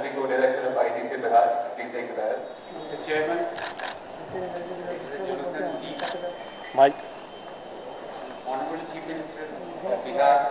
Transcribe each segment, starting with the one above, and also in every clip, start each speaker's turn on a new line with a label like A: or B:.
A: Assembly Co-Director of ITC Bihar. Please take the dais.
B: Mr. Chairman,
C: Mike.
B: Honorable Chief Minister of Bihar,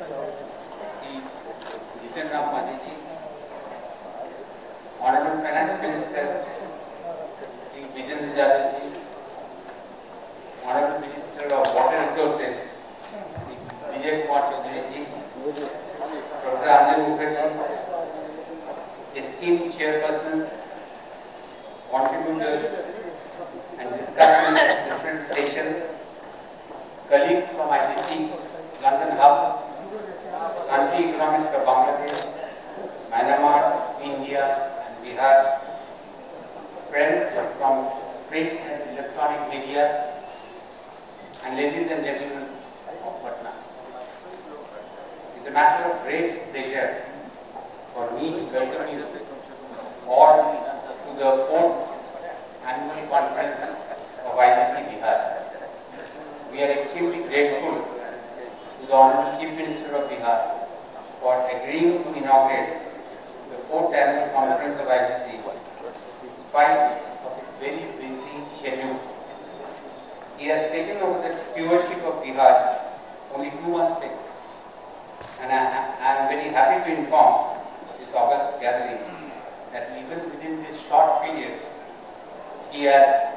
B: Jitan Ram Manjhi, Honorable Finance Minister, Vijay Jadavji, Honorable Minister of Water Resources, Vijay Kumar Chaudhary, Professor Anjan Mukherjee, esteemed chairpersons, contributors, and discussants at different stations, colleagues from ITC, London Hub, country economists of Bangladesh, Myanmar, India, and Bihar, friends from print and electronic media, and ladies and gentlemen of Patna. It's a matter of great pleasure for me to welcome you all to the 4th annual conference of ITC Bihar. We are extremely grateful to the Honorable Chief Minister of Bihar for agreeing to inaugurate the 4th annual conference of ITC in spite of its very busy schedule. He has taken over the stewardship of Bihar only 2 months ago, and I am very happy to inform this august gathering that even within this short period, he has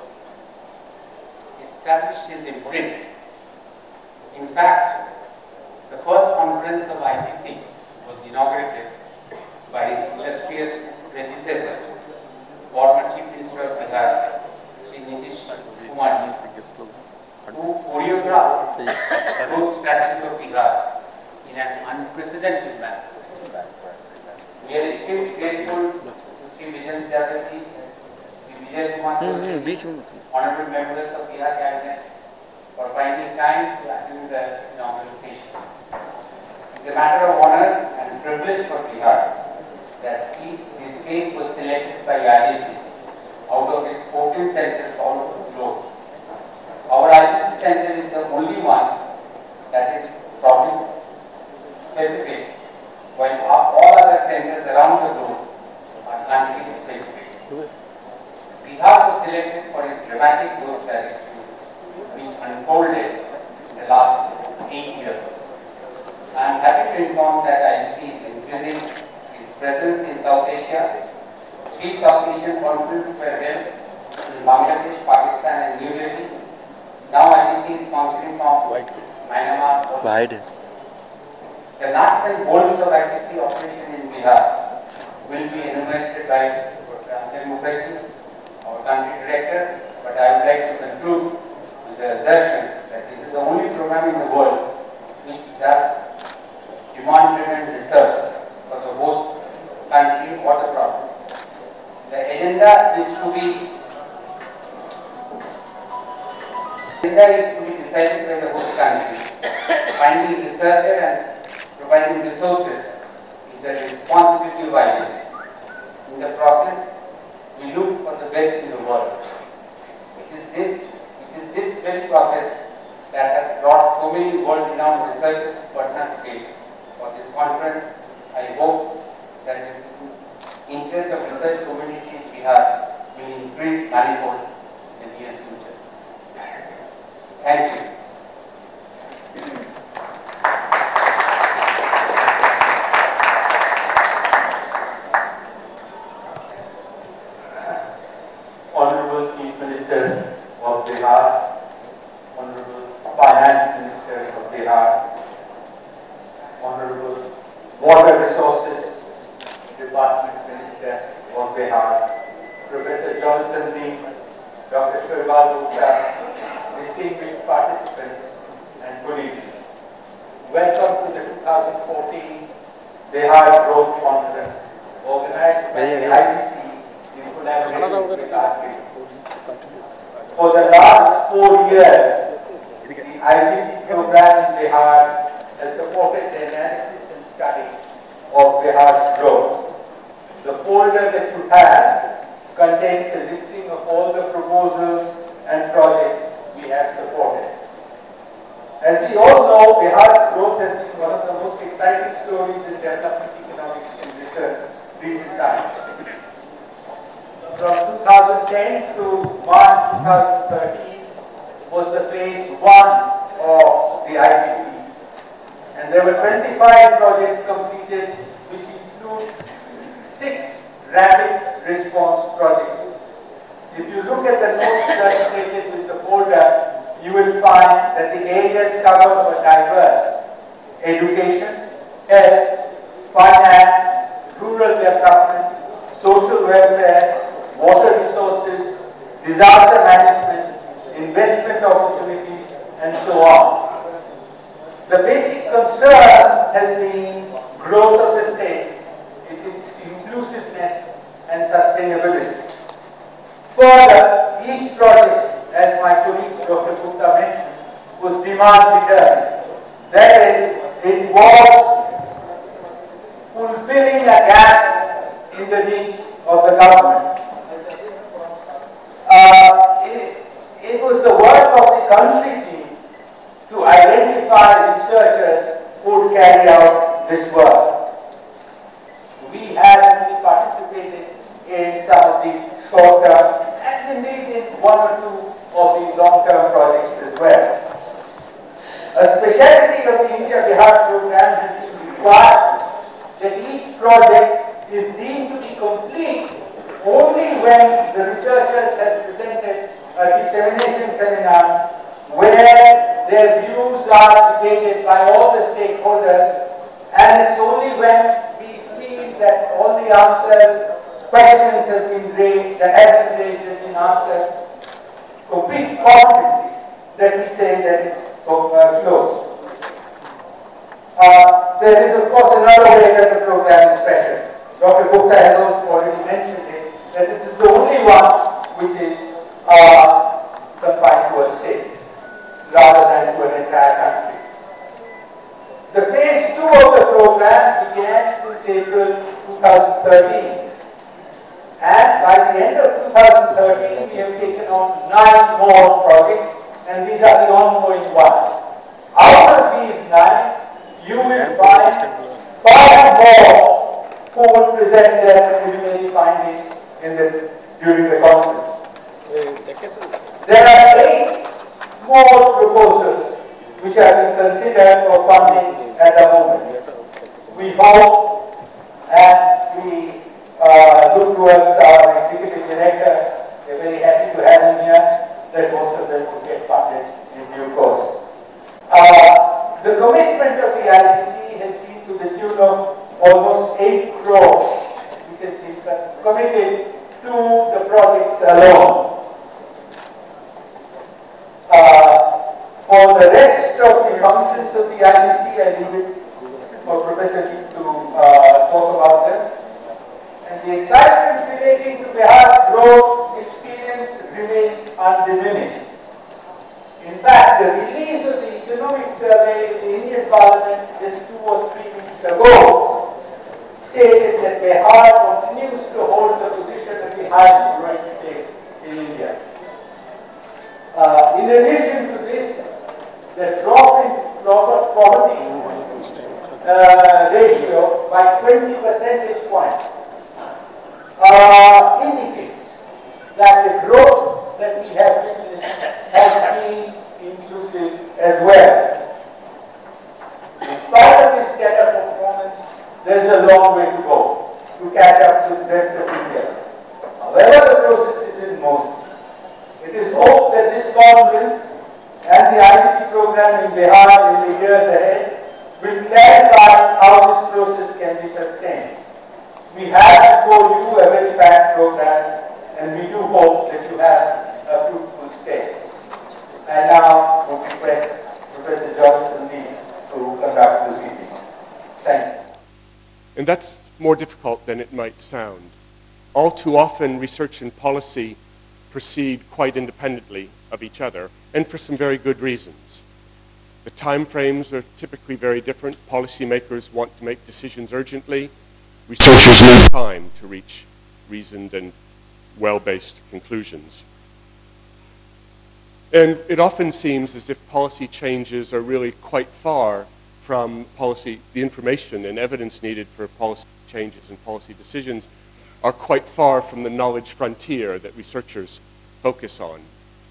B: established his imprint. In fact, the first conference of ITC was inaugurated by his illustrious predecessor, former Chief Minister of Bihar, Shri Nitish Kumar, who choreographed the growth strategy of Bihar in an unprecedented manner. We are extremely grateful to Shri Vijay Jadavji, Shri Vijay Kumar Chaudhary, honorable members of Bihar Cabinet, for finding time to attend the inaugural session. It's a matter of honor and privilege for Bihar that this case was selected by ITC out of its 14 centers all over the globe. Our ITC center is the only one that is province specific, while all other centers around the globe are country specific. Bihar was selected for its dramatic growth trajectory, which unfolded in the last 8 years. I am happy to inform that ITC is increasing its presence in South Asia. 3 South Asian conferences were held in Bangladesh, Pakistan, and New Delhi. Now ITC is sponsoring from Myanmar. The nuts and bolts of ITC operation in Bihar will be enumerated by Professor Anjan Mukherjee, our country director, but I would like to conclude with the assertion that this is the only program in the world which does demand-driven research for the host country or the province. The agenda is to be decided by the host country. Finding researcher and providing resources is the responsibility of ITC. In the process, we look for the best in the world. It is this very process that has brought so many world-renowned researchers to Patna State for this conference. I hope that the interest of research community in Bihar will increase manifold in the near future. Thank you.
D: Honorable Chief Minister of Bihar, Honorable Finance Minister of Bihar, Honorable Water Resources Department Minister of Bihar, Professor Jonathan Lee, Dr. Sharbal Gupta, distinguished participants and colleagues. Welcome to the 2014 Bihar Growth Conference organized by the ITC in collaboration with RK. For the last 4 years, the ITC program in Bihar has supported the analysis and study of Bihar's growth. The folder that you have contains a listing of all the proposals and projects we have supported. As we all know, Bihar's growth has been one of the most exciting stories in development economics and research recent times. From 2010 to March 2013 was the phase 1 of the ITC. And there were 25 projects completed, which include 6 rapid response projects. If you look at the notes circulated with the folder, you will find that the areas covered were diverse: education, health, finance, rural development, social welfare, water resources, disaster management, investment opportunities, and so on. The basic concern has been growth of the state, its inclusiveness and sustainability. Further, each project, as my colleague Dr. Gupta mentioned, was demand determined. That is, it was fulfilling a gap in the needs of the government. It was the work of the country team to identify researchers who would carry out this work. We have participated in some of the short-term and indeed in 1 or 2 of the long-term projects as well. A specialty of the India-Bihar program has been required that each project is deemed to be complete only when the researchers have presented a dissemination seminar where their views are debated by all the stakeholders, and it's only when we feel that all the answers, questions have been raised, have been answered completely that we say that it's closed. There is, of course, another way that the program is special. Dr. Gupta has also already mentioned it, that this is the only one which is confined to a state rather than to an entire country. The phase 2 of the program began since April 2013. And by the end of 2013, we have taken on 9 more projects, and these are the ongoing ones. Out of these 9, you will find 5 more who will present their preliminary findings during the conference. There are 8 more proposals which are being considered for funding at the moment. We hope and we look towards our executive director. We're very happy to have him here, that most of them will get funded in due course. The commitment of the ITC has been to the tune of almost 8 crores, which has been committed to the projects alone. For the rest of the functions of the ITC, I leave it for Professor Deep to talk about them. And the excitement relating to Bihar's growth experience remains undiminished. In fact, the release of the economic survey in the Indian Parliament just 2 or 3 weeks ago stated that Bihar continues to hold the position of the highest growing state in India. In addition to this, the drop in poverty ratio by 20 percentage points indicates that the growth that we have witnessed has been inclusive as well. In spite of this stellar performance, there's a long way to go to catch up to the rest of India. However, the process is in motion. It is hoped that this conference and the ITC program in Bihar in the years ahead will clarify how this process can be sustained. We have before you a very packed program, and we do hope that you have a fruitful stay. I now would request Professor Jonathan Lee to conduct the proceedings. Thank you.
E: And that's more difficult than it might sound. All too often, research and policy proceed quite independently of each other, and for some very good reasons. The time frames are typically very different. Policymakers want to make decisions urgently. Researchers need time to reach reasoned and well-based conclusions. And it often seems as if policy changes are really quite far from policy, the information and evidence needed for policy changes and policy decisions are quite far from the knowledge frontier that researchers focus on.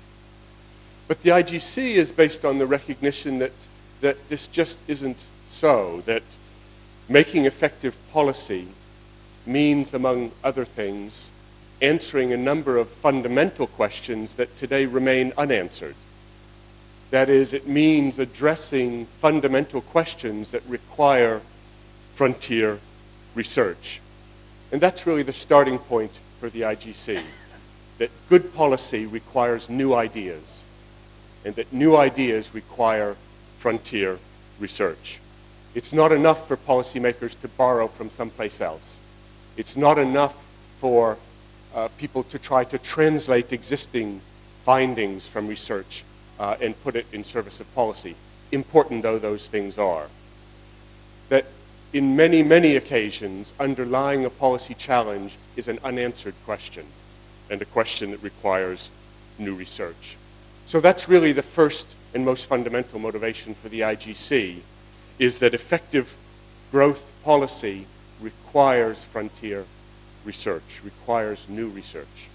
E: But the IGC is based on the recognition that this just isn't so, that making effective policy means, among other things, answering a number of fundamental questions that today remain unanswered. That is, it means addressing fundamental questions that require frontier research. And that's really the starting point for the IGC, that good policy requires new ideas, and that new ideas require frontier research. It's not enough for policymakers to borrow from someplace else. It's not enough for people to try to translate existing findings from research and put it in service of policy, important though those things are. That in many, many occasions, underlying a policy challenge is an unanswered question, and a question that requires new research. So that's really the first and most fundamental motivation for the IGC, is that effective growth policy requires frontier research, requires new research.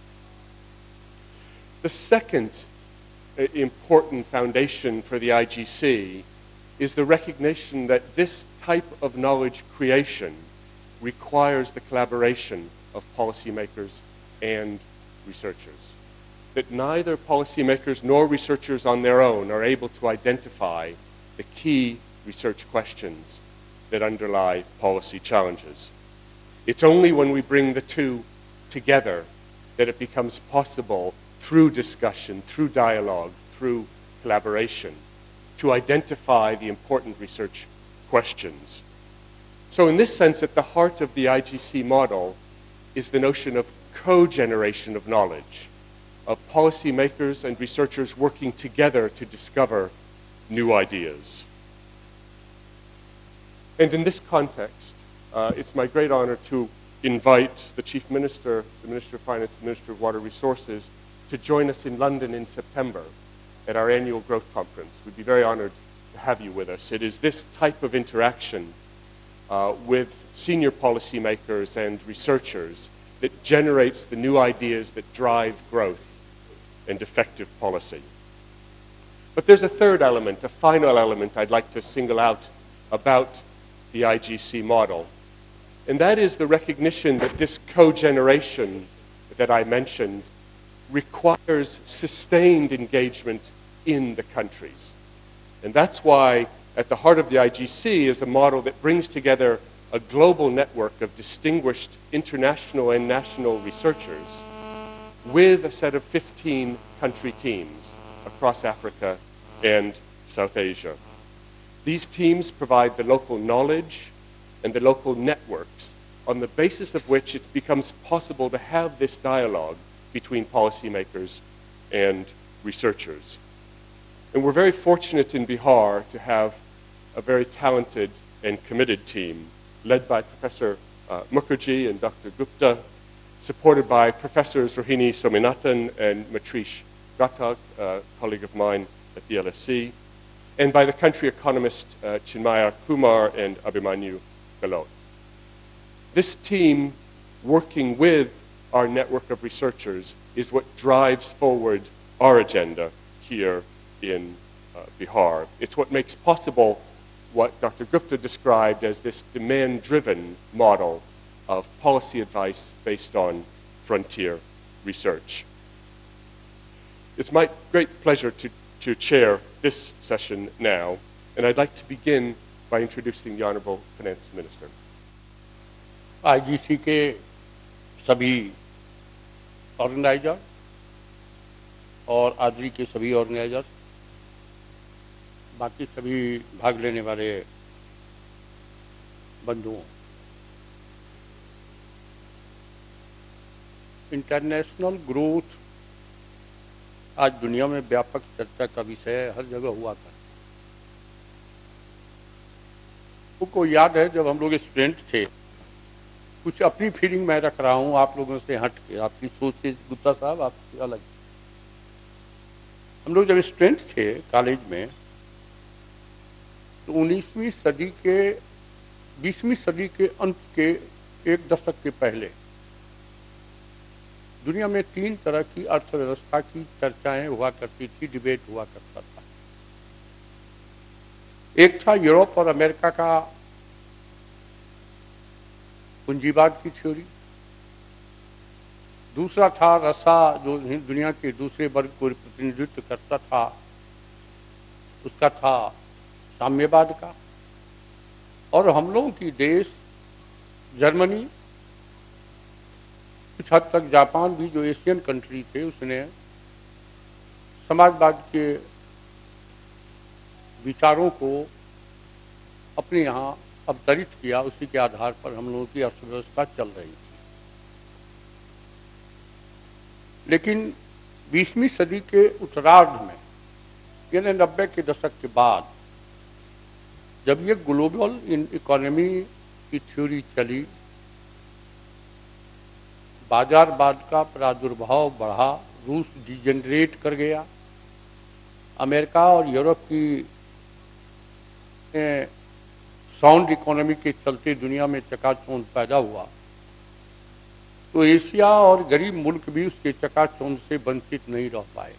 E: The second important foundation for the IGC is the recognition that this type of knowledge creation requires the collaboration of policymakers and researchers. That neither policymakers nor researchers on their own are able to identify the key research questions that underlie policy challenges. It's only when we bring the two together that it becomes possible, through discussion, through dialogue, through collaboration, to identify the important research questions. So in this sense, at the heart of the IGC model is the notion of co-generation of knowledge, of policymakers and researchers working together to discover new ideas. And in this context, it's my great honor to invite the Chief Minister, the Minister of Finance, the Minister of Water Resources, to join us in London in September at our annual growth conference. We'd be very honored to have you with us. It is this type of interaction with senior policymakers and researchers that generates the new ideas that drive growth and effective policy. But there's a third element, a final element I'd like to single out about the IGC model, and that is the recognition that this co-generation that I mentioned requires sustained engagement in the countries. And that's why at the heart of the IGC is a model that brings together a global network of distinguished international and national researchers with a set of 15 country teams across Africa and South Asia. These teams provide the local knowledge and the local networks on the basis of which it becomes possible to have this dialogue between policymakers and researchers. And we're very fortunate in Bihar to have a very talented and committed team led by Professor Mukherjee and Dr. Gupta, supported by Professors Rohini Sominathan and Matrish Ghatak, a colleague of mine at the LSE, and by the country economist Chinmaya Kumar and Abhimanyu Galot. This team, working with our network of researchers, is what drives forward our agenda here in Bihar. It's what makes possible what Dr. Gupta described as this demand-driven model of policy advice based on frontier research. It's my great pleasure to chair this session now, and I'd like to begin by introducing the Honorable Finance Minister.
C: IGC के सभी organiser और आदरी के सभी organiser, बाकी सभी भाग लेने वाले बंधुओं, इंटरनेशनल ग्रोथ आज दुनिया में व्यापक चर्चा का विषय हर जगह हुआ था। को याद है जब हम लोग स्टूडेंट थे, कुछ अपनी फीलिंग मैं रख रहा हूँ आप लोगों से हट के, आपकी सोच से गुप्ता साहब आपकी अलग। हम लोग जब स्टूडेंट थे कॉलेज में तो 19वीं सदी के 20वीं सदी के अंत के एक दशक के पहले दुनिया में 3 तरह की अर्थव्यवस्था की चर्चाएं हुआ करती थी, डिबेट हुआ करता था। एक था यूरोप और अमेरिका का पूंजीवाद की थ्योरी, दूसरा था रसा जो दुनिया के दूसरे वर्ग को प्रतिनिधित्व करता था, उसका था साम्यवाद का, और हम लोगों की देश जर्मनी, कुछ हद तक जापान भी जो एशियन कंट्री थे, उसने समाजवाद के विचारों को अपने यहाँ अवतरित किया। उसी के आधार पर हम लोगों की अर्थव्यवस्था चल रही थी। लेकिन 20वीं सदी के उत्तरार्ध में, यानी 90 के दशक के बाद, जब ये ग्लोबल इकोनॉमी की थ्योरी चली, बाजारवाद का प्रादुर्भाव बढ़ा, रूस डिजेनरेट कर गया, अमेरिका और यूरोप की साउंड इकोनॉमी के चलते दुनिया में चकाचौंध पैदा हुआ, तो एशिया और गरीब मुल्क भी उसके चकाचौंध से वंचित नहीं रह पाए।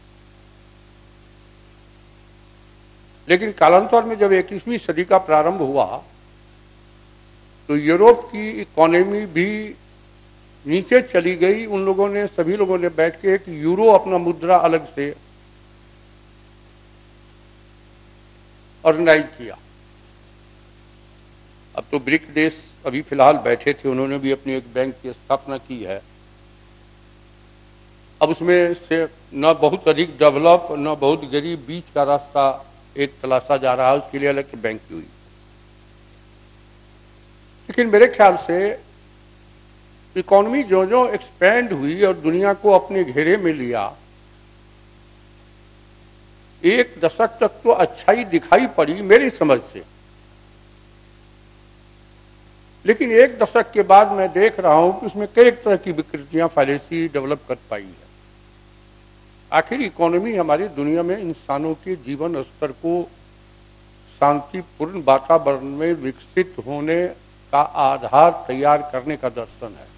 C: लेकिन कालांतर में जब 21वीं सदी का प्रारंभ हुआ तो यूरोप की इकोनॉमी भी नीचे चली गई। उन लोगों ने, सभी लोगों ने बैठ के एक यूरो अपना मुद्रा अलग से ऑर्गेनाइज किया। अब तो ब्रिक देश अभी फिलहाल बैठे थे, उन्होंने भी अपनी एक बैंक की स्थापना की है। अब उसमें से न बहुत अधिक डेवलप न बहुत गरीब, बीच का रास्ता एक तलाशा जा रहा है, उसके लिए अलग बैंक की हुई। लेकिन मेरे ख्याल से इकोनॉमी जो जो एक्सपेंड हुई और दुनिया को अपने घेरे में लिया, एक दशक तक तो अच्छाई दिखाई पड़ी मेरी समझ से। लेकिन एक दशक के बाद मैं देख रहा हूं कि उसमें कई तरह की विकृतियां फाइलेंसी डेवलप कर पाई है। आखिर इकोनॉमी हमारी दुनिया में इंसानों के जीवन स्तर को शांतिपूर्ण वातावरण में विकसित होने का आधार तैयार करने का दर्शन है।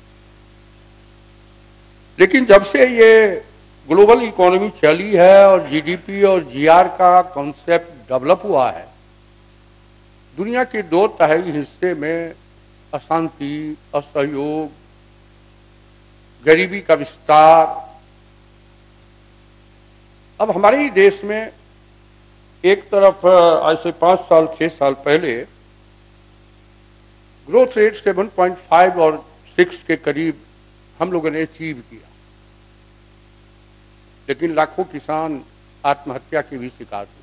C: लेकिन जब से ये ग्लोबल इकोनॉमी चली है और जीडीपी और जीआर का कॉन्सेप्ट डेवलप हुआ है, दुनिया के 2/3 हिस्से में अशांति, असहयोग, गरीबी का विस्तार। अब हमारे ही देश में एक तरफ आज से 5 साल 6 साल पहले ग्रोथ रेट 7.5 और 6 के करीब हम लोगों ने अचीव किया, लेकिन लाखों किसान आत्महत्या के भी शिकार हुए।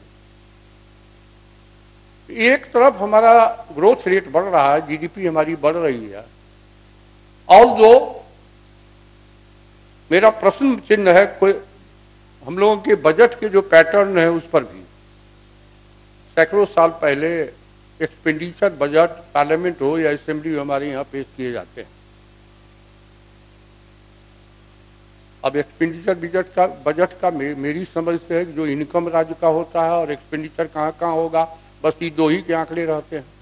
C: एक तरफ हमारा ग्रोथ रेट बढ़ रहा है, जीडीपी हमारी बढ़ रही है, ऑल्दो मेरा प्रश्न चिन्ह है कोई हम लोगों के बजट के जो पैटर्न है उस पर भी। सैकड़ों साल पहले एक्सपेंडिचर बजट पार्लियामेंट हो या असेंबली हमारे यहाँ पेश किए जाते हैं। अब एक्सपेंडिचर बजट का मेरी समझ से है कि जो इनकम राज्य का होता है और एक्सपेंडिचर कहाँ कहाँ होगा, बस ये 2 ही के आंकड़े रहते हैं।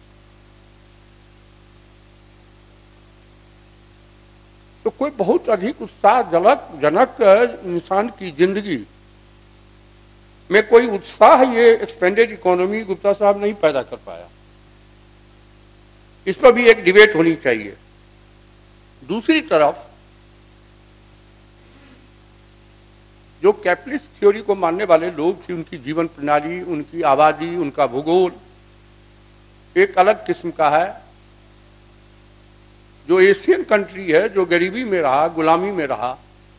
C: तो कोई बहुत अधिक उत्साहजनक इंसान की जिंदगी में कोई उत्साह ये एक्सपेंडेड इकोनॉमी गुप्ता साहब नहीं पैदा कर पाया। इस पर भी एक डिबेट होनी चाहिए। दूसरी तरफ जो कैपिटलिस्ट थ्योरी को मानने वाले लोग थे, उनकी जीवन प्रणाली, उनकी आबादी, उनका भूगोल एक अलग किस्म का है। जो एशियन कंट्री है, जो गरीबी में रहा, गुलामी में रहा,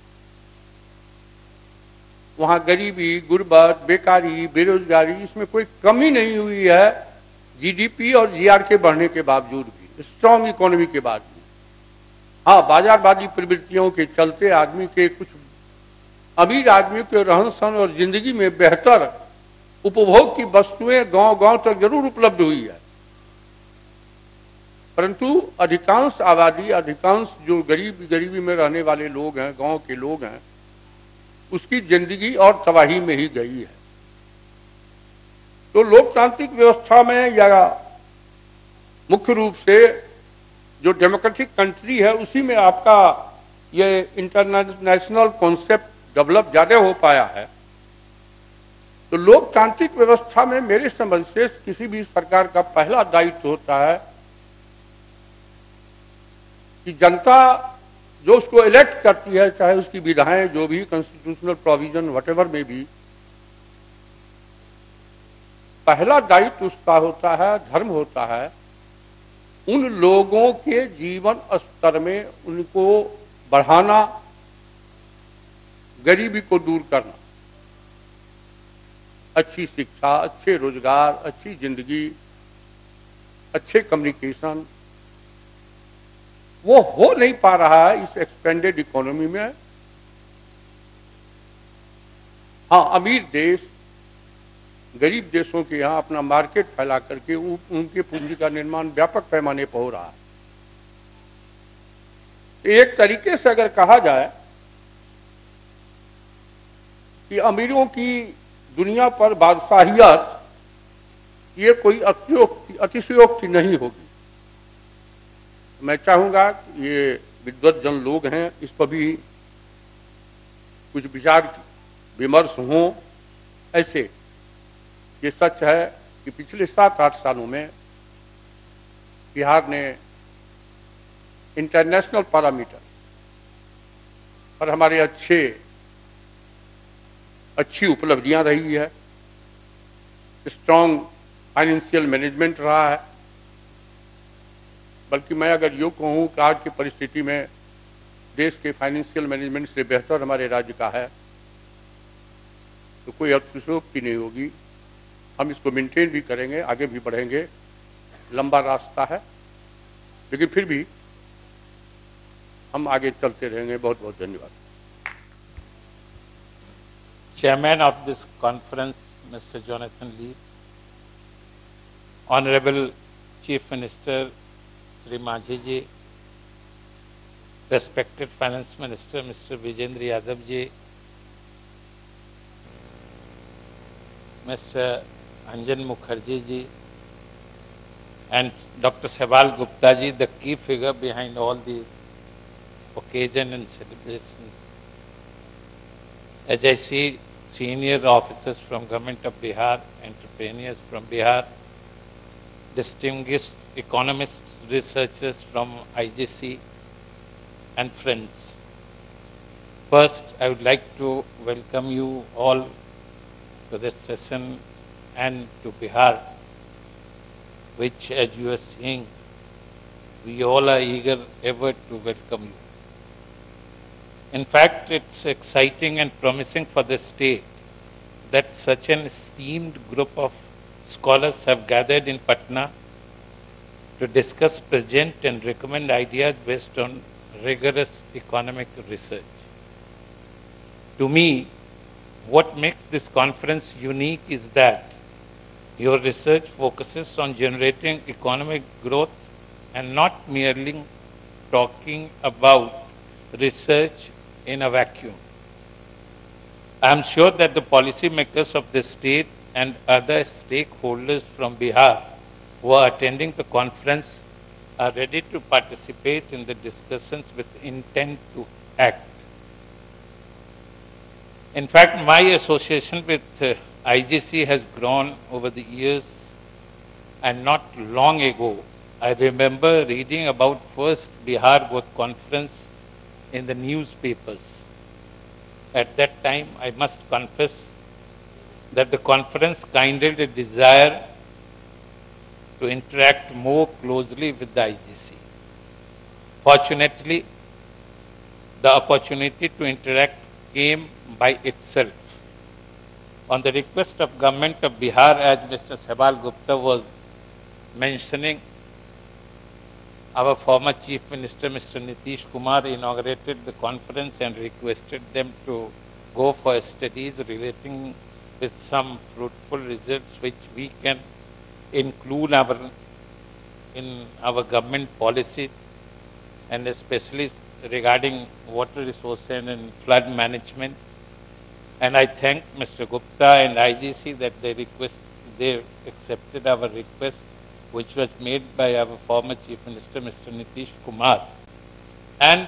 C: वहां गरीबी, गुर्बत, बेकारी, बेरोजगारी, इसमें कोई कमी नहीं हुई है जीडीपी और जीआर के बढ़ने के बावजूद भी, स्ट्रॉन्ग इकोनॉमी के बाद भी। हाँ, बाजारवादी प्रवृत्तियों के चलते आदमी के, कुछ अमीर आदमियों के रहन सहन और जिंदगी में बेहतर उपभोग की वस्तुएं गांव गांव तक जरूर उपलब्ध हुई है, परंतु अधिकांश आबादी, अधिकांश जो गरीबी में रहने वाले लोग हैं, गांव के लोग हैं, उसकी जिंदगी और तबाही में ही गई है। तो लोकतांत्रिक व्यवस्था में या मुख्य रूप से जो डेमोक्रेटिक कंट्री है उसी में आपका ये इंटरनेशनल कॉन्सेप्ट डेवलप ज्यादा हो पाया है। तो लोकतांत्रिक व्यवस्था में मेरे समझ से किसी भी सरकार का पहला दायित्व होता है कि जनता जो उसको इलेक्ट करती है, चाहे उसकी विधाएं जो भी कॉन्स्टिट्यूशनल प्रोविजन व्हाटएवर में भी, पहला दायित्व उसका होता है, धर्म होता है उन लोगों के जीवन स्तर में उनको बढ़ाना, गरीबी को दूर करना, अच्छी शिक्षा, अच्छे रोजगार, अच्छी जिंदगी, अच्छे कम्युनिकेशन, वो हो नहीं पा रहा है इस एक्सपेंडेड इकोनॉमी में। हाँ, अमीर देश गरीब देशों के यहाँ अपना मार्केट फैला करके उनके पूंजी का निर्माण व्यापक पैमाने पर हो रहा है। एक तरीके से अगर कहा जाए कि अमीरों की दुनिया पर बादशाहियत, ये कोई अतिशयोक्ति नहीं होगी। मैं चाहूंगा कि ये विद्वत जन लोग हैं, इस पर भी कुछ विचार विमर्श हो। ऐसे ये सच है कि पिछले 7-8 सालों में बिहार ने इंटरनेशनल पैरामीटर पर हमारे अच्छी उपलब्धियां रही है। स्ट्रॉन्ग फाइनेंशियल मैनेजमेंट रहा है। बल्कि मैं अगर यूँ कहूँ कि आज की परिस्थिति में देश के फाइनेंशियल मैनेजमेंट से बेहतर हमारे राज्य का है तो कोई अतिशयोक्ति नहीं होगी। हम इसको मेंटेन भी करेंगे, आगे भी बढ़ेंगे, लंबा रास्ता है, लेकिन फिर भी हम आगे चलते रहेंगे। बहुत बहुत धन्यवाद।
F: Chairman of this conference, Mr. Jonathan Lee, Honorable Chief Minister Sri Majhi ji, respected Finance Minister Mr. Vijendra Yadav ji, Mr. Anjan Mukherjee ji, and Dr. Sehwal Gupta ji, the key figure behind all these occasions and celebrations. As I see senior officers from Government of Bihar, entrepreneurs from Bihar, distinguished economists, researchers from IGC, and friends. First, I would like to welcome you all to this session and to Bihar, which, as you are seeing, we all are eager ever to welcome you. In fact, it's exciting and promising for the state that such an esteemed group of scholars have gathered in Patna to discuss, present and recommend ideas based on rigorous economic research. To me, what makes this conference unique is that your research focuses on generating economic growth and not merely talking about research in a vacuum. I am sure that the policymakers of the state and other stakeholders from Bihar who are attending the conference are ready to participate in the discussions with intent to act. In fact, my association with IGC has grown over the years, and not long ago, I remember reading about first Bihar Growth Conference in the newspapers. At that time, I must confess that the conference kindled a desire to interact more closely with the IGC. Fortunately, the opportunity to interact came by itself. On the request of Government of Bihar, as Mr. Sehwal Gupta was mentioning, our former Chief Minister, Mr. Nitish Kumar, inaugurated the conference and requested them to go for studies relating with some fruitful results which we can include in our government policy, and especially regarding water resources and flood management. And I thank Mr. Gupta and IGC that they accepted our request which was made by our former Chief Minister, Mr. Nitish Kumar. And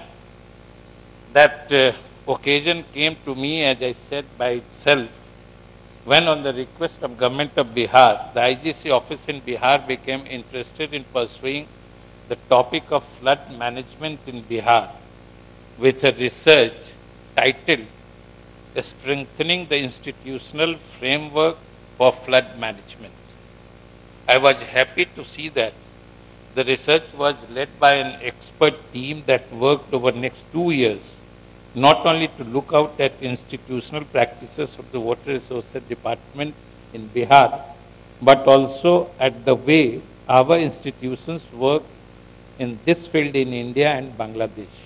F: that occasion came to me, as I said, by itself, when on the request of Government of Bihar, the IGC office in Bihar became interested in pursuing the topic of flood management in Bihar with a research titled Strengthening the Institutional Framework for Flood Management. I was happy to see that the research was led by an expert team that worked over the next 2 years, not only to look out at institutional practices of the Water Resources Department in Bihar, but also at the way our institutions work in this field in India and Bangladesh.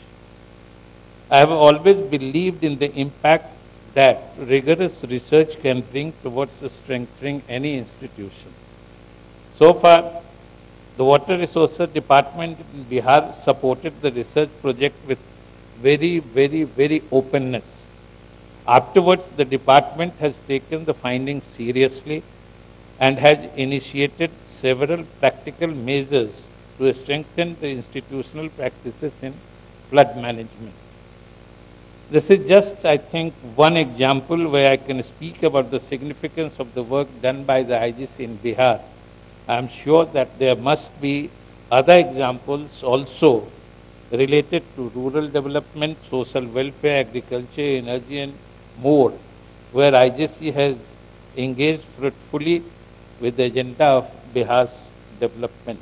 F: I have always believed in the impact that rigorous research can bring towards strengthening any institution. So far, the Water Resources Department in Bihar supported the research project with very openness. Afterwards, the department has taken the findings seriously and has initiated several practical measures to strengthen the institutional practices in flood management. This is just, I think, one example where I can speak about the significance of the work done by the IGC in Bihar. I am sure that there must be other examples also related to rural development, social welfare, agriculture, energy and more, where IGC has engaged fruitfully with the agenda of Bihar's development.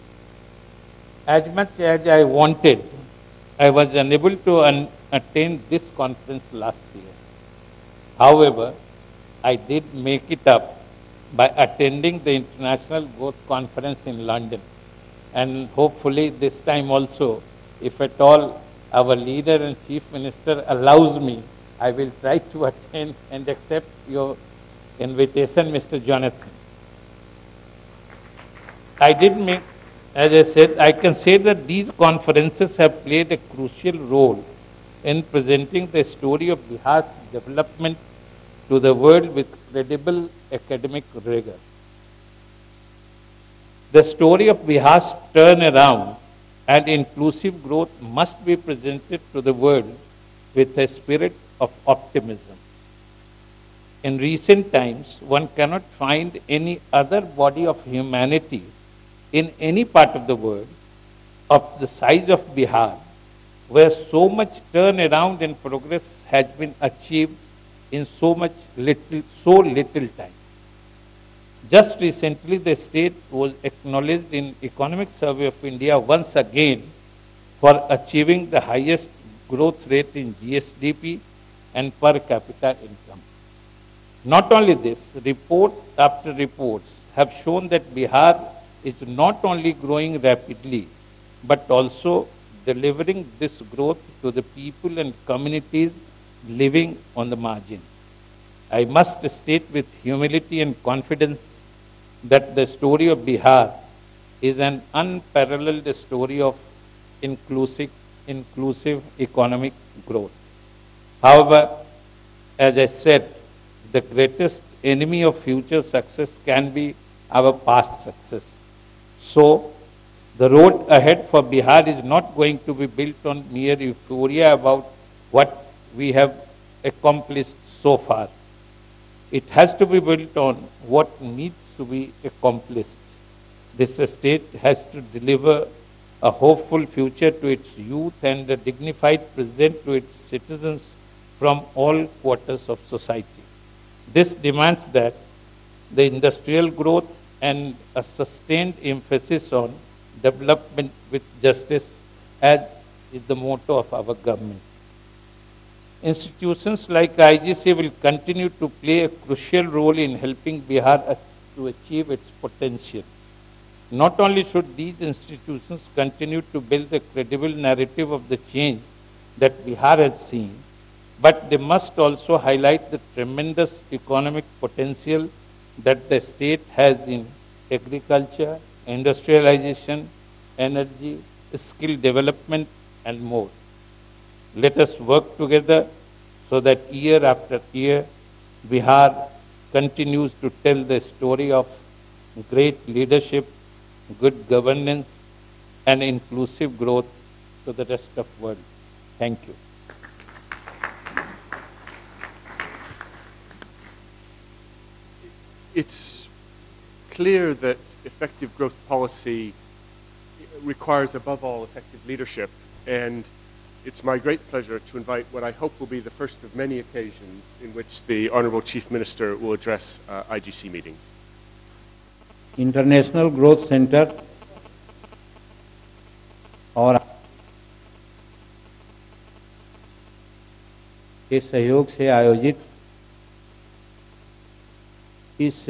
F: As much as I wanted, I was unable to attend this conference last year. However, I did make it up by attending the International Growth Conference in London. And hopefully this time also, if at all our leader and Chief Minister allows me, I will try to attend and accept your invitation, Mr. Jonathan. I did make, as I said, I can say that these conferences have played a crucial role in presenting the story of Bihar's development to the world with credible academic rigor. The story of Bihar's turnaround and inclusive growth must be presented to the world with a spirit of optimism. In recent times, one cannot find any other body of humanity in any part of the world of the size of Bihar, where so much turnaround and progress has been achieved in so little time. Just recently, the state was acknowledged in Economic Survey of India once again for achieving the highest growth rate in GSDP and per capita income. Not only this, report after reports have shown that Bihar is not only growing rapidly, but also delivering this growth to the people and communities living on the margin. I must state with humility and confidence that the story of Bihar is an unparalleled story of inclusive economic growth. However, as I said, the greatest enemy of future success can be our past success. So, the road ahead for Bihar is not going to be built on mere euphoria about what we have accomplished so far. It has to be built on what needs to be accomplished. This state has to deliver a hopeful future to its youth and a dignified present to its citizens from all quarters of society. This demands that the industrial growth and a sustained emphasis on development with justice, as is the motto of our government. Institutions like IGC will continue to play a crucial role in helping Bihar to achieve its potential. Not only should these institutions continue to build a credible narrative of the change that Bihar has seen, but they must also highlight the tremendous economic potential that the state has in agriculture, industrialization, energy, skill development, and more. Let us work together so that year after year, Bihar continues to tell the story of great leadership, good governance, and inclusive growth to the rest of the world. Thank you.
E: It's clear that effective growth policy requires, above all, effective leadership, and it's my great pleasure to invite what I hope will be the first of many occasions in which the Honourable Chief Minister will address IGC meetings.
G: International growth centre और के सहयोग से आयोजित इस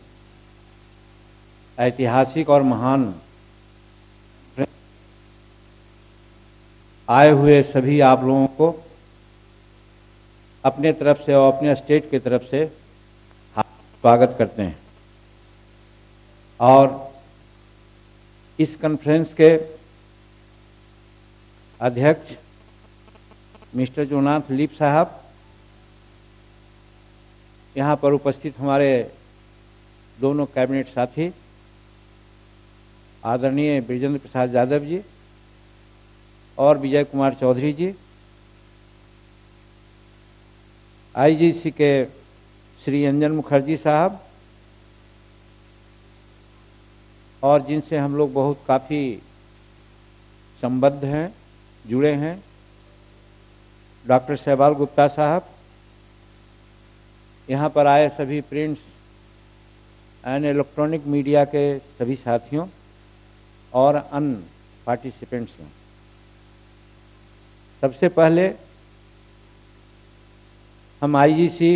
G: ऐतिहासिक और महान आए हुए सभी आप लोगों को अपने तरफ से और अपने स्टेट की तरफ से स्वागत करते हैं। और इस कॉन्फ्रेंस के अध्यक्ष मिस्टर जोनाथ लीप साहब, यहाँ पर उपस्थित हमारे दोनों कैबिनेट साथी आदरणीय ब्रिजेंद्र प्रसाद यादव जी और विजय कुमार चौधरी जी, आईजीसी के श्री अंजन मुखर्जी साहब, और जिनसे हम लोग बहुत काफ़ी संबद्ध हैं, जुड़े हैं, डॉक्टर शहबाल गुप्ता साहब, यहाँ पर आए सभी प्रिंट्स एंड इलेक्ट्रॉनिक मीडिया के सभी साथियों और अन्य पार्टिसिपेंट्स हैं। सबसे पहले हम आईजीसी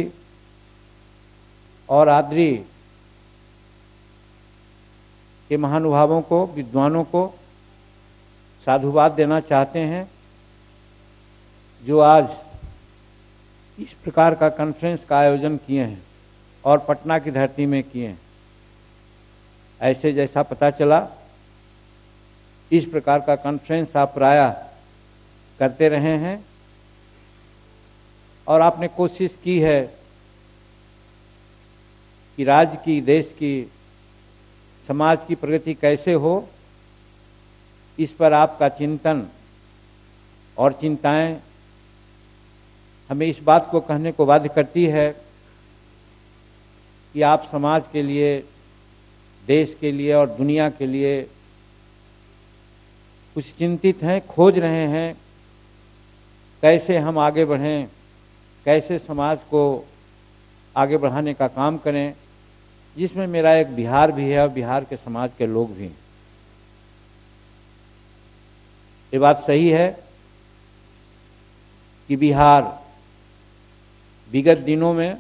G: और आदरी के महानुभावों को, विद्वानों को साधुवाद देना चाहते हैं जो आज इस प्रकार का कॉन्फ्रेंस का आयोजन किए हैं और पटना की धरती में किए हैं। ऐसे जैसा पता चला, इस प्रकार का कॉन्फ्रेंस आप प्रायः करते रहे हैं और आपने कोशिश की है कि राज्य की, देश की, समाज की प्रगति कैसे हो, इस पर आपका चिंतन और चिंताएं हमें इस बात को कहने को बाध्य करती है कि आप समाज के लिए, देश के लिए और दुनिया के लिए कुछ चिंतित हैं, खोज रहे हैं कैसे हम आगे बढ़ें, कैसे समाज को आगे बढ़ाने का काम करें, जिसमें मेरा एक बिहार भी है और बिहार के समाज के लोग भी हैं। ये बात सही है कि बिहार विगत दिनों में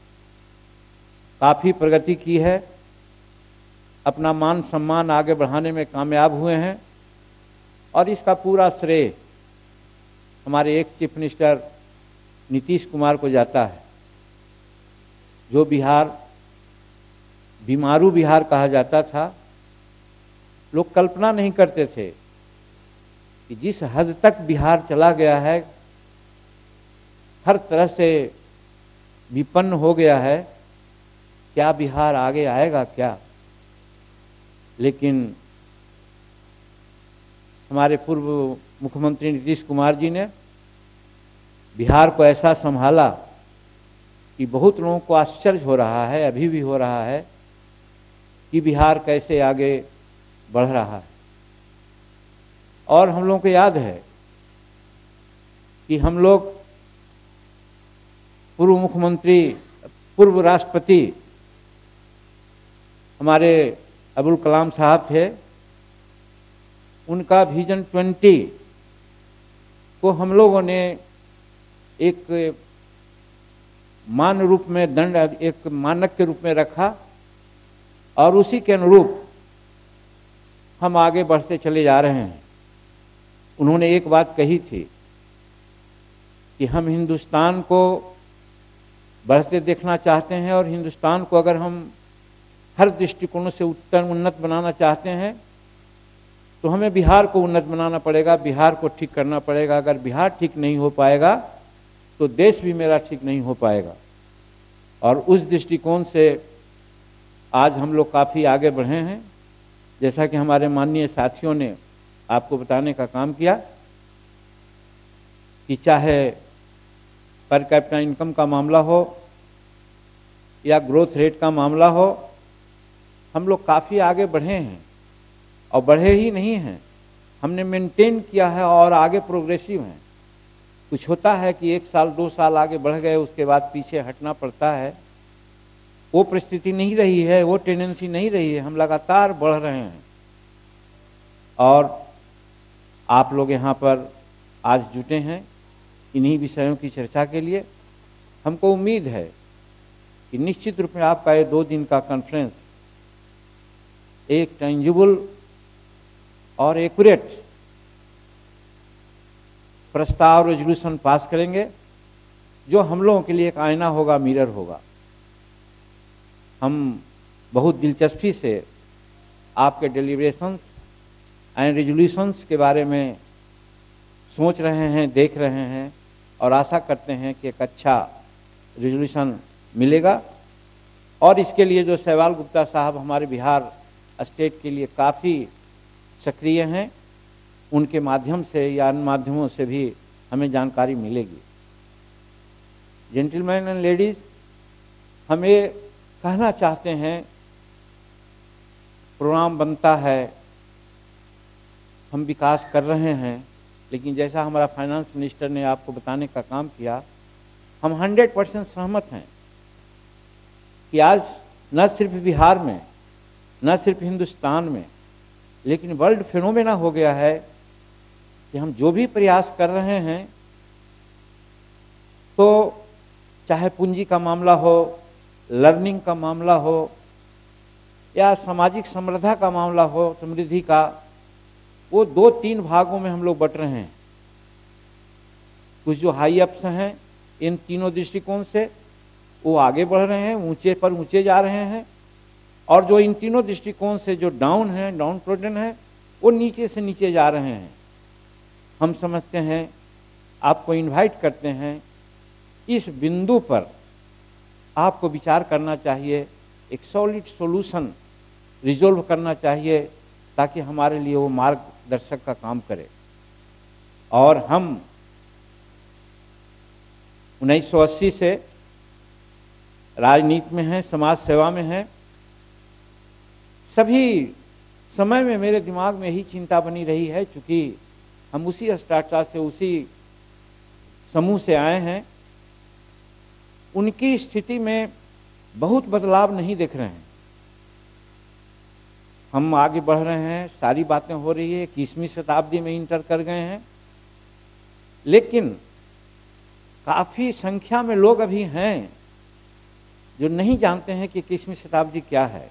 G: काफ़ी प्रगति की है, अपना मान सम्मान आगे बढ़ाने में कामयाब हुए हैं और इसका पूरा श्रेय हमारे एक चीफ मिनिस्टर नीतीश कुमार को जाता है, जो बिहार बीमारू बिहार कहा जाता था। लोग कल्पना नहीं करते थे कि जिस हद तक बिहार चला गया है, हर तरह से विपन्न हो गया है, क्या बिहार आगे आएगा क्या? लेकिन हमारे पूर्व मुख्यमंत्री नीतीश कुमार जी ने बिहार को ऐसा संभाला कि बहुत लोगों को आश्चर्य हो रहा है, अभी भी हो रहा है कि बिहार कैसे आगे बढ़ रहा है। और हम लोगों को याद है कि हम लोग पूर्व मुख्यमंत्री, पूर्व राष्ट्रपति हमारे अब्दुल कलाम साहब थे, उनका विजन 20 को हम लोगों ने एक मान रूप में, दंड, एक मानक के रूप में रखा और उसी के अनुरूप हम आगे बढ़ते चले जा रहे हैं। उन्होंने एक बात कही थी कि हम हिंदुस्तान को बढ़ते देखना चाहते हैं और हिंदुस्तान को अगर हम हर दृष्टिकोणों से उन्नत बनाना चाहते हैं तो हमें बिहार को उन्नत बनाना पड़ेगा, बिहार को ठीक करना पड़ेगा। अगर बिहार ठीक नहीं हो पाएगा तो देश भी मेरा ठीक नहीं हो पाएगा। और उस दृष्टिकोण से आज हम लोग काफ़ी आगे बढ़े हैं जैसा कि हमारे माननीय साथियों ने आपको बताने का काम किया कि चाहे पर कैपिटा इनकम का मामला हो या ग्रोथ रेट का मामला हो, हम लोग काफ़ी आगे बढ़े हैं और बढ़े ही नहीं हैं, हमने मेंटेन किया है और आगे प्रोग्रेसिव हैं। कुछ होता है कि 1 साल 2 साल आगे बढ़ गए, उसके बाद पीछे हटना पड़ता है। वो परिस्थिति नहीं रही है, वो टेंडेंसी नहीं रही है, हम लगातार बढ़ रहे हैं। और आप लोग यहाँ पर आज जुटे हैं इन्हीं विषयों की चर्चा के लिए। हमको उम्मीद है कि निश्चित रूप में आपका ये 2 दिन का कॉन्फ्रेंस एक टेंजिबल और एक्यूरेट प्रस्ताव रेजोल्यूशन पास करेंगे, जो हम लोगों के लिए एक आईना होगा, मिरर होगा। हम बहुत दिलचस्पी से आपके डेलिब्रेशंस एंड रेजोल्यूशंस के बारे में सोच रहे हैं, देख रहे हैं और आशा करते हैं कि एक अच्छा रेजोल्यूशन मिलेगा। और इसके लिए जो सहवाल गुप्ता साहब हमारे बिहार स्टेट के लिए काफ़ी सक्रिय हैं, उनके माध्यम से या अन्य माध्यमों से भी हमें जानकारी मिलेगी। जेंटलमैन एंड लेडीज़, हम ये कहना चाहते हैं, प्रोग्राम बनता है, हम विकास कर रहे हैं, लेकिन जैसा हमारा फाइनेंस मिनिस्टर ने आपको बताने का काम किया, हम 100% सहमत हैं कि आज न सिर्फ बिहार में, न सिर्फ हिंदुस्तान में, लेकिन वर्ल्ड फिनोमेना हो गया है कि हम जो भी प्रयास कर रहे हैं, तो चाहे पूंजी का मामला हो, लर्निंग का मामला हो या सामाजिक समृद्धि का मामला हो, समृद्धि का, वो 2-3 भागों में हम लोग बट रहे हैं। कुछ जो हाई अप्स हैं इन तीनों दृष्टिकोण से वो आगे बढ़ रहे हैं, ऊंचे पर ऊंचे जा रहे हैं, और जो इन तीनों दृष्टिकोण से जो डाउन है, डाउन ट्रोडन है, वो नीचे से नीचे जा रहे हैं। हम समझते हैं, आपको इनवाइट करते हैं, इस बिंदु पर आपको विचार करना चाहिए, एक सॉलिड सॉल्यूशन रिजोल्व करना चाहिए, ताकि हमारे लिए वो मार्गदर्शक का काम करे। और हम 1980 से राजनीति में हैं, समाज सेवा में हैं। सभी समय में मेरे दिमाग में ही चिंता बनी रही है, चूंकि हम उसी स्ट्रक्चर से, उसी समूह से आए हैं। उनकी स्थिति में बहुत बदलाव नहीं देख रहे हैं। हम आगे बढ़ रहे हैं, सारी बातें हो रही है, 21वीं शताब्दी में इंटर कर गए हैं, लेकिन काफ़ी संख्या में लोग अभी हैं जो नहीं जानते हैं कि 21वीं शताब्दी क्या है।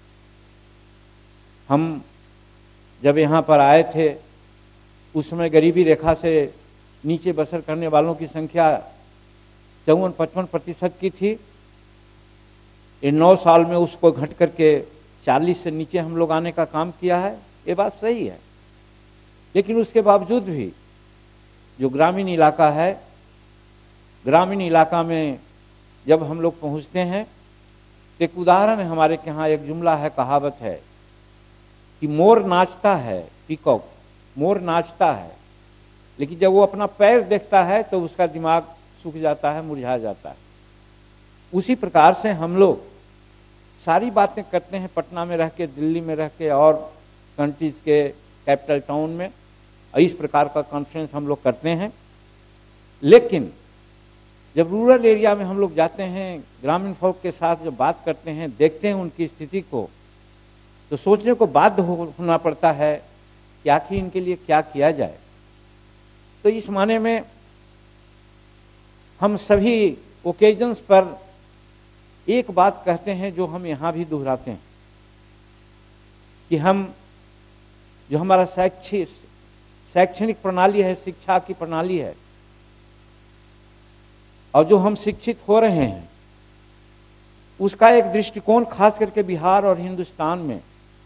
G: हम जब यहाँ पर आए थे, उस समय गरीबी रेखा से नीचे बसर करने वालों की संख्या 54-55% की थी। इन 9 साल में उसको घट करके 40 से नीचे हम लोग आने का काम किया है, ये बात सही है। लेकिन उसके बावजूद भी जो ग्रामीण इलाका है, ग्रामीण इलाका में जब हम लोग पहुंचते हैं, एक उदाहरण है, हमारे यहाँ एक जुमला है, कहावत है कि मोर नाचता है, पीकॉक मोर नाचता है, लेकिन जब वो अपना पैर देखता है तो उसका दिमाग सूख जाता है, मुरझा जाता है। उसी प्रकार से हम लोग सारी बातें करते हैं पटना में रह के, दिल्ली में रह के और कंट्रीज के कैपिटल टाउन में, इस प्रकार का कॉन्फ्रेंस हम लोग करते हैं। लेकिन जब रूरल एरिया में हम लोग जाते हैं, ग्रामीण folk के साथ जब बात करते हैं, देखते हैं उनकी स्थिति को, तो सोचने को बाध्य होना पड़ता है कि आखिर इनके लिए क्या किया जाए। तो इस माने में हम सभी ओकेजन्स पर एक बात कहते हैं जो हम यहाँ भी दोहराते हैं कि हम जो हमारा शैक्षणिक प्रणाली है, शिक्षा की प्रणाली है, और जो हम शिक्षित हो रहे हैं, उसका एक दृष्टिकोण खास करके बिहार और हिंदुस्तान में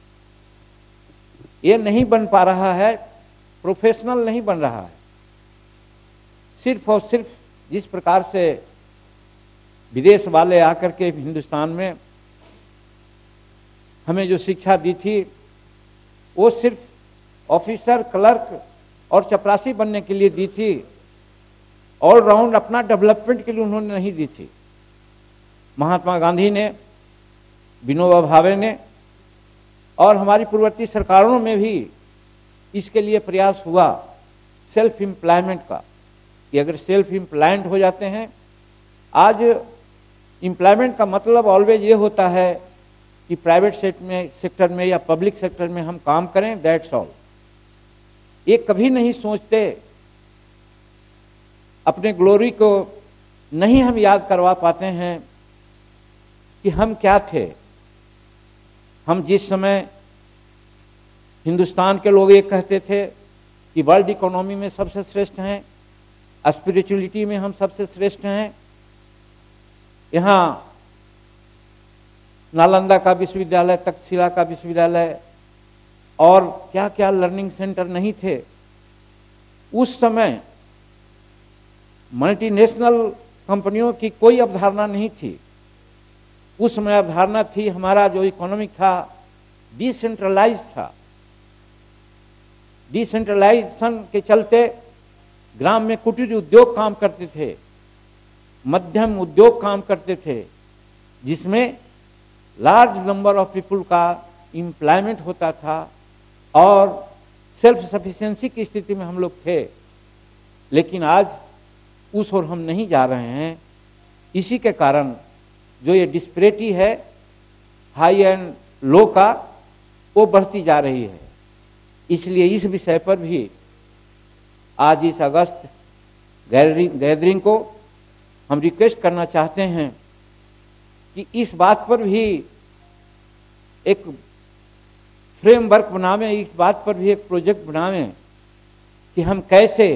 G: ये नहीं बन पा रहा है, प्रोफेशनल नहीं बन रहा है। सिर्फ और सिर्फ जिस प्रकार से विदेश वाले आकर के हिंदुस्तान में हमें जो शिक्षा दी थी, वो सिर्फ ऑफिसर, क्लर्क और चपरासी बनने के लिए दी थी, ऑल राउंड अपना डेवलपमेंट के लिए उन्होंने नहीं दी थी। महात्मा गांधी ने, विनोबा भावे ने और हमारी पूर्ववर्ती सरकारों में भी इसके लिए प्रयास हुआ सेल्फ एम्प्लॉयमेंट का, कि अगर सेल्फ एम्प्लॉयमेंट हो जाते हैं, आज एम्प्लॉयमेंट का मतलब ऑलवेज ये होता है कि प्राइवेट सेक्टर में या पब्लिक सेक्टर में हम काम करें, दैट्स ऑल। ये कभी नहीं सोचते, अपने ग्लोरी को नहीं हम याद करवा पाते हैं कि हम क्या थे। हम जिस समय हिंदुस्तान के लोग ये कहते थे कि वर्ल्ड इकोनॉमी में सबसे श्रेष्ठ हैं, स्पिरिचुअलिटी में हम सबसे श्रेष्ठ हैं, यहाँ नालंदा का विश्वविद्यालय, तक्षशिला का विश्वविद्यालय और क्या क्या लर्निंग सेंटर नहीं थे। उस समय मल्टीनेशनल कंपनियों की कोई अवधारणा नहीं थी। उस समय अवधारणा थी, हमारा जो इकोनॉमिक था डिसेंट्रलाइज था। डिसेंट्रलाइजेशन के चलते ग्राम में कुटीर उद्योग काम करते थे, मध्यम उद्योग काम करते थे, जिसमें लार्ज नंबर ऑफ पीपुल का एम्प्लॉयमेंट होता था और सेल्फ सफिशिएंसी की स्थिति में हम लोग थे। लेकिन आज उस ओर हम नहीं जा रहे हैं। इसी के कारण जो ये डिस्पैरिटी है हाई एंड लो का, वो बढ़ती जा रही है। इसलिए इस विषय पर भी आज इस अगस्त गैदरिंग को हम रिक्वेस्ट करना चाहते हैं कि इस बात पर भी एक फ्रेमवर्क बनावें, इस बात पर भी एक प्रोजेक्ट बनावें कि हम कैसे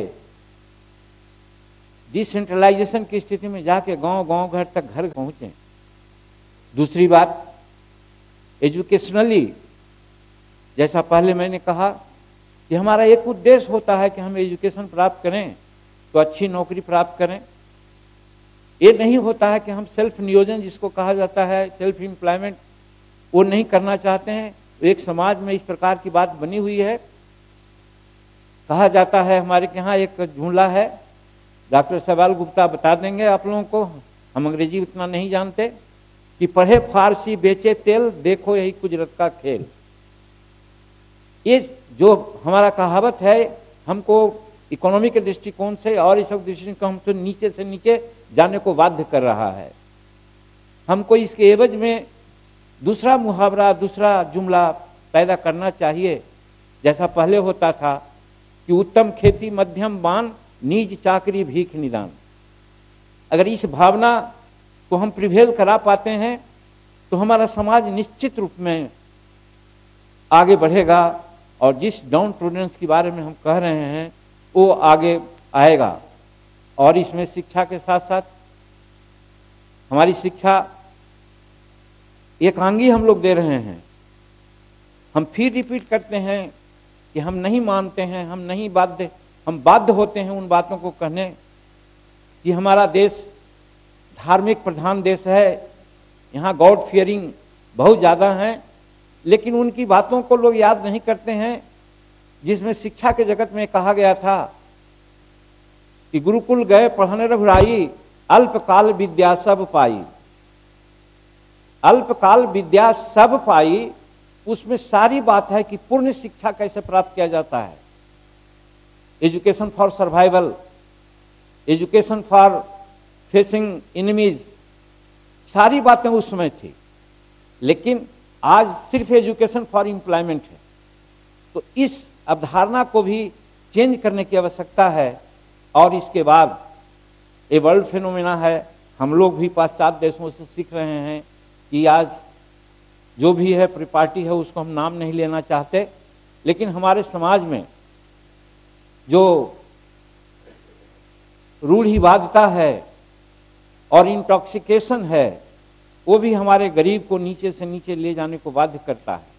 G: डिसेंट्रलाइजेशन की स्थिति में जाके गांव घर तक घर पहुंचे। दूसरी बात, एजुकेशनली, जैसा पहले मैंने कहा कि हमारा एक उद्देश्य होता है कि हम एजुकेशन प्राप्त करें तो अच्छी नौकरी प्राप्त करें। ये नहीं होता है कि हम सेल्फ नियोजन, जिसको कहा जाता है सेल्फ एम्प्लॉयमेंट, वो नहीं करना चाहते हैं। एक समाज में इस प्रकार की बात बनी हुई है। कहा जाता है, हमारे यहाँ एक जुमला है, डॉक्टर सवाल गुप्ता बता देंगे आप लोगों को, हम अंग्रेजी उतना नहीं जानते, कि पढ़े फारसी बेचे तेल, देखो यही कुदरत का खेल। ये जो हमारा कहावत है, हमको इकोनॉमी के दृष्टिकोण से और इस दृष्टिकोण हमसे नीचे से नीचे जाने को बाध्य कर रहा है। हमको इसके एवज में दूसरा मुहावरा, दूसरा जुमला पैदा करना चाहिए। जैसा पहले होता था कि उत्तम खेती मध्यम बान, नीच चाकरी भीख निदान। अगर इस भावना को हम प्रिवेल करा पाते हैं तो हमारा समाज निश्चित रूप में आगे बढ़ेगा और जिस डाउन ट्रोडेंस के बारे में हम कह रहे हैं वो आगे आएगा। और इसमें शिक्षा के साथ साथ हमारी शिक्षा एकांगी हम लोग दे रहे हैं। हम फिर रिपीट करते हैं कि हम नहीं मानते हैं, हम बाध्य होते हैं उन बातों को कहने कि हमारा देश धार्मिक प्रधान देश है, यहाँ गॉड फियरिंग बहुत ज़्यादा है, लेकिन उनकी बातों को लोग याद नहीं करते हैं, जिसमें शिक्षा के जगत में कहा गया था कि गुरुकुल गए पढ़ने रघुराई, अल्पकाल विद्या सब पाई। अल्पकाल विद्या सब पाई, उसमें सारी बात है कि पूर्ण शिक्षा कैसे प्राप्त किया जाता है। Education for survival, education for facing enemies, सारी बातें उस समय थी। लेकिन आज सिर्फ एजुकेशन फॉर एम्प्लॉयमेंट है। तो इस अवधारणा को भी चेंज करने की आवश्यकता है। और इसके बाद ये वर्ल्ड फिनोमेना है, हम लोग भी पाश्चात्य देशों से सीख रहे हैं कि आज जो भी है पार्टी है, उसको हम नाम नहीं लेना चाहते, लेकिन हमारे समाज में जो रूढ़िवादिता है और इंटॉक्सिकेशन है, वो भी हमारे गरीब को नीचे से नीचे ले जाने को बाध्य करता है।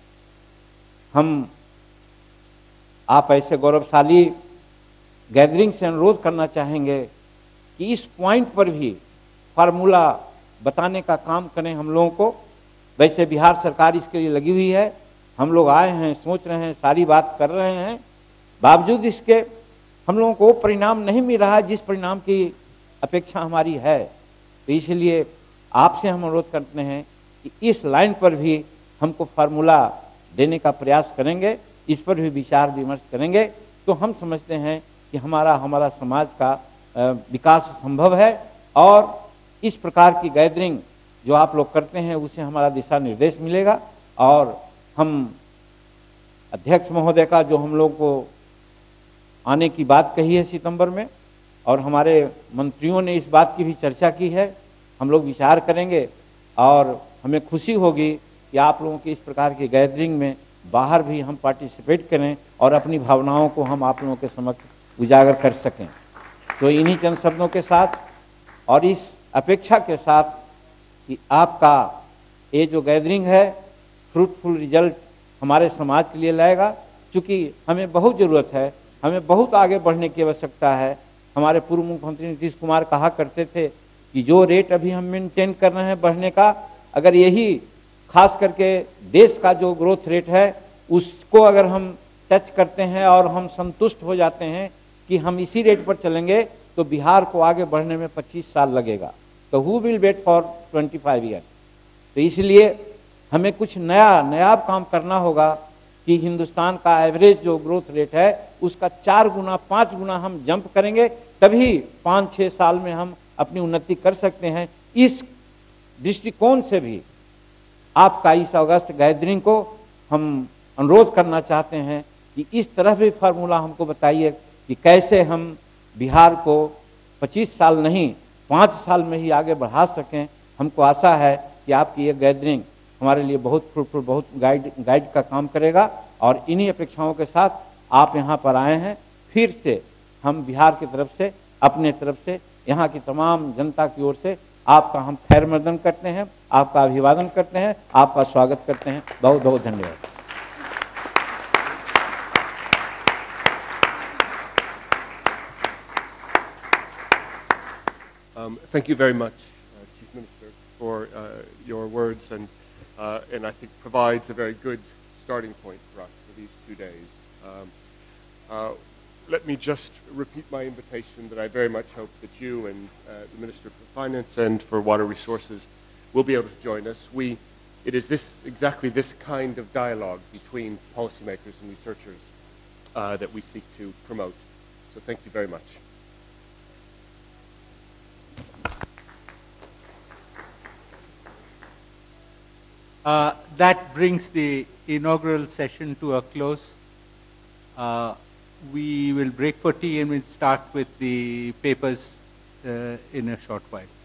G: आप ऐसे गौरवशाली गैदरिंग से अनुरोध करना चाहेंगे कि इस पॉइंट पर भी फार्मूला बताने का काम करें हम लोगों को। वैसे बिहार सरकार इसके लिए लगी हुई है, हम लोग आए हैं, सोच रहे हैं, सारी बात कर रहे हैं, बावजूद इसके हम लोगों को परिणाम नहीं मिल रहा है जिस परिणाम की अपेक्षा हमारी है। तो इसलिए आपसे हम अनुरोध करते हैं कि इस लाइन पर भी हमको फार्मूला देने का प्रयास करेंगे, इस पर भी विचार विमर्श करेंगे, तो हम समझते हैं कि हमारा समाज का विकास संभव है। और इस प्रकार की गैदरिंग जो आप लोग करते हैं उसे हमारा दिशा निर्देश मिलेगा। और हम अध्यक्ष महोदय का जो हम लोग को आने की बात कही है सितंबर में, और हमारे मंत्रियों ने इस बात की भी चर्चा की है, हम लोग विचार करेंगे और हमें खुशी होगी कि आप लोगों की इस प्रकार की गैदरिंग में बाहर भी हम पार्टिसिपेट करें और अपनी भावनाओं को हम आप लोगों के समक्ष उजागर कर सकें। तो इन्हीं चंद शब्दों के साथ और इस अपेक्षा के साथ कि आपका ये जो गैदरिंग है फ्रूटफुल रिजल्ट हमारे समाज के लिए लाएगा, क्योंकि हमें बहुत ज़रूरत है, हमें बहुत आगे बढ़ने की आवश्यकता है। हमारे पूर्व मुख्यमंत्री नीतीश कुमार कहा करते थे कि जो रेट अभी हम मेंटेन कर रहे हैं बढ़ने का, अगर यही खास करके देश का जो ग्रोथ रेट है उसको अगर हम टच करते हैं और हम संतुष्ट हो जाते हैं कि हम इसी रेट पर चलेंगे तो बिहार को आगे बढ़ने में 25 साल लगेगा। तो who will wait for 25 years. तो इसलिए हमें कुछ नया काम करना होगा कि हिंदुस्तान का एवरेज जो ग्रोथ रेट है उसका 4 गुना 5 गुना हम जंप करेंगे, तभी 5-6 साल में हम अपनी उन्नति कर सकते हैं। इस दृष्टिकोण से भी आपका इस अगस्त गैदरिंग को हम अनुरोध करना चाहते हैं कि इस तरह भी फार्मूला हमको बताइए कि कैसे हम बिहार को 25 साल नहीं 5 साल में ही आगे बढ़ा सकें। हमको आशा है कि आपकी ये गैदरिंग हमारे लिए बहुत फ्रूटफुल, बहुत गाइड का काम करेगा। और इन्हीं अपेक्षाओं के साथ आप यहाँ पर आए हैं। फिर से हम बिहार की तरफ से, अपने तरफ से, यहाँ की तमाम जनता की ओर से आपका हम खैर मकदम करते हैं, आपका अभिवादन करते हैं, आपका स्वागत करते हैं। बहुत बहुत धन्यवाद।
E: Thank you very much, Chief Minister, for your words, and I think provides a very good starting point for us for these 2 days. Let me just repeat my invitation that I very much hope that you and the Minister for Finance and for Water Resources will be able to join us. It is exactly this kind of dialogue between policymakers and researchers that we seek to promote. So thank you very much.
H: That brings the inaugural session to a close. We will break for tea and we'll start with the papers in a short while.